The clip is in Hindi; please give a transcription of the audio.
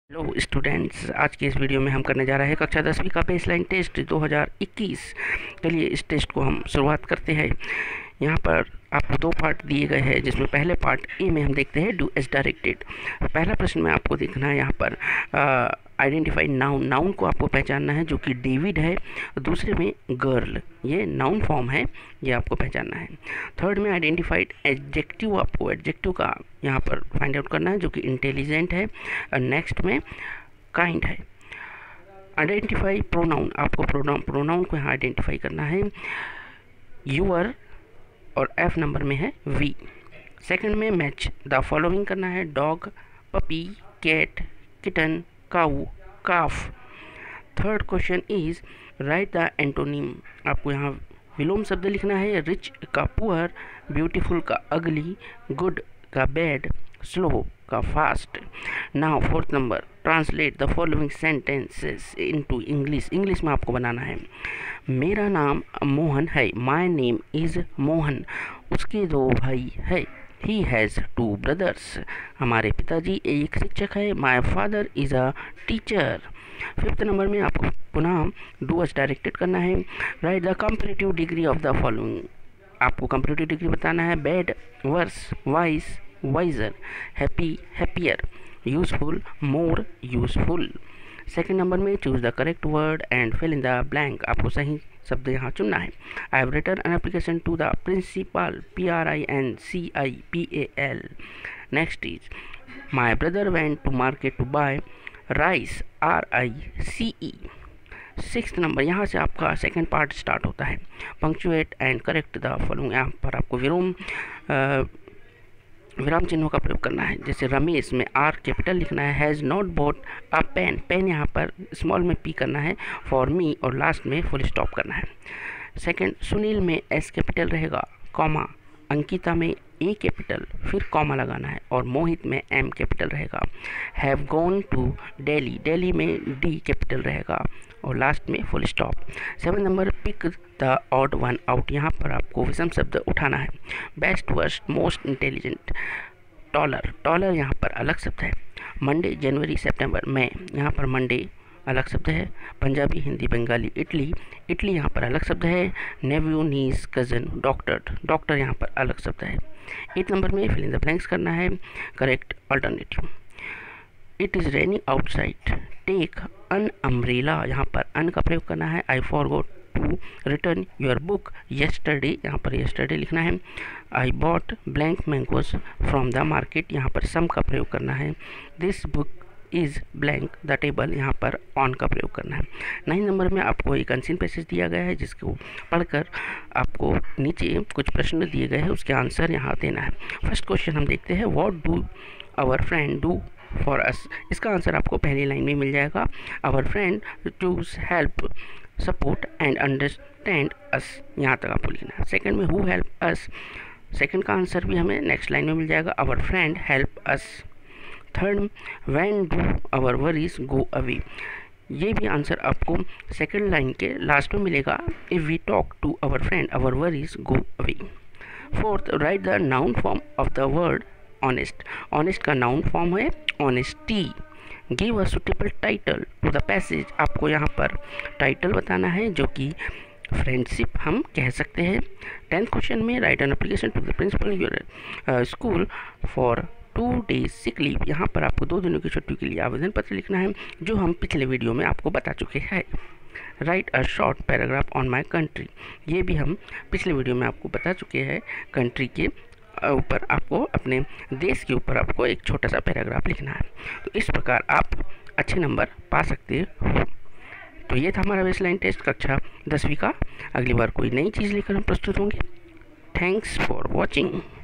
हेलो स्टूडेंट्स, आज के इस वीडियो में हम करने जा रहे हैं कक्षा 10वीं का बेसलाइन टेस्ट 2021। चलिए इस टेस्ट को हम शुरुआत करते हैं। यहाँ पर आपको दो पार्ट दिए गए हैं, जिसमें पहले पार्ट ए में हम देखते हैं डू एज डायरेक्टेड। पहला प्रश्न में आपको देखना है यहाँ पर आइडेंटिफाई नाउन। नाउन को आपको पहचानना है, जो कि डेविड है। दूसरे में गर्ल, ये नाउन फॉर्म है, ये आपको पहचानना है। थर्ड में आइडेंटिफाइड एडजेक्टिव, आपको एडजेक्टिव का यहाँ पर फाइंड आउट करना है, जो कि इंटेलिजेंट है। नेक्स्ट में काइंड है। आइडेंटिफाई प्रोनाउन, आपको प्रोनाउन को यहाँ आइडेंटिफाई करना है। यूअर और एफ नंबर में है वी। सेकंड में मैच द फॉलोइंग करना है, dog, puppy, cat, kitten, cow, calf. Third question is write the antonym, आपको यहाँ विलोम शब्द लिखना है। रिच का पुअर, ब्यूटीफुल का अगली, गुड का बैड, स्लो का fast. Now fourth number, translate the following sentences into English. English में आपको बनाना है, मेरा नाम मोहन है, माय नेम इज़ मोहन। उसके दो भाई है, ही हैज़ टू ब्रदर्स। हमारे पिताजी एक शिक्षक है, my father is a teacher. Fifth number में आपको पुनः डू एज डायरेक्टेड करना है। Write the comparative degree of the following, आपको कंपैरेटिव डिग्री बताना है। Bad, worse, wise, wiser, happy, happier, useful, more useful. Second number में choose the correct word and fill in the blank, आपको सही शब्द यहाँ चुनना है। I have written an application to the principal, PRINCIPAL। Next is my brother went to market to buy rice, RICE। Sixth number, यहाँ से आपका सेकेंड पार्ट स्टार्ट होता है। Punctuate and correct the following, यहाँ पर आपको विराम चिन्हों का प्रयोग करना है। जैसे रमेश में R कैपिटल लिखना है। Has not bought a pen, pen यहाँ पर स्मॉल में P करना है। फॉर मी और लास्ट में फुल स्टॉप करना है। सेकंड, सुनील में S कैपिटल रहेगा, कॉमा। अंकिता में A कैपिटल फिर कॉमा लगाना है, और मोहित में M कैपिटल रहेगा। Have gone to Delhi, Delhi में D कैपिटल रहेगा, और लास्ट में full stop. 7 number, pick the odd one out, यहाँ पर आपको विषम शब्द उठाना है। Best, worst, most intelligent, taller, taller यहाँ पर अलग शब्द है। मंडे, जनवरी, सितंबर, मई, यहाँ पर मंडे अलग शब्द है। पंजाबी, हिंदी, बंगाली, इटली, इटली यहाँ पर अलग शब्द है। Nephew, niece, cousin, doctor, doctor यहाँ पर अलग शब्द है। 8 नंबर में फिल इन द ब्लैंक्स करना है, correct alternative. It is raining outside, take an umbrella, यहाँ पर अन का प्रयोग करना है। I forgot to return your book yesterday, यहाँ पर येस्टरडे लिखना है। I bought blank mangoes from the market, यहाँ पर सम का प्रयोग करना है। This book is blank the table, यहाँ पर ऑन का प्रयोग करना है। 9 नंबर में आपको एक अनसीन पैसेज दिया गया है, जिसको पढ़कर आपको नीचे कुछ प्रश्न दिए गए हैं, उसके आंसर यहाँ देना है। फर्स्ट क्वेश्चन हम देखते हैं, what do our friend do for us. इसका आंसर आपको पहली लाइन में मिल जाएगा। Our friend does help, support and understand us, यहाँ तक आपको लिखना है। सेकंड में हु हेल्प अस, सेकंड का आंसर भी हमें नेक्स्ट लाइन में मिल जाएगा। Our friend help us. Third, when do our worries go away, ये भी आंसर आपको सेकंड लाइन के लास्ट में मिलेगा। If we talk to our friend our worries go away. Fourth, write the noun form of the word honest, honest का नाउन फॉर्म है honesty. Give a suitable title to the passage, आपको यहाँ पर टाइटल बताना है, जो कि फ्रेंडशिप हम कह सकते हैं। 10th क्वेश्चन में write an application to the principal your school for 2 days sick leave, यहाँ पर आपको 2 दिनों की छुट्टी के लिए आवेदन पत्र लिखना है, जो हम पिछले वीडियो में आपको बता चुके हैं। Write a short paragraph on my country, ये भी हम पिछले वीडियो में आपको बता चुके हैं। कंट्री के ऊपर आपको, अपने देश के ऊपर आपको एक छोटा सा पैराग्राफ लिखना है। तो इस प्रकार आप अच्छे नंबर पा सकते हो। तो ये था हमारा बेसलाइन टेस्ट कक्षा 10वीं का। अगली बार कोई नई चीज़ लेकर हम प्रस्तुत होंगे। Thanks for watching.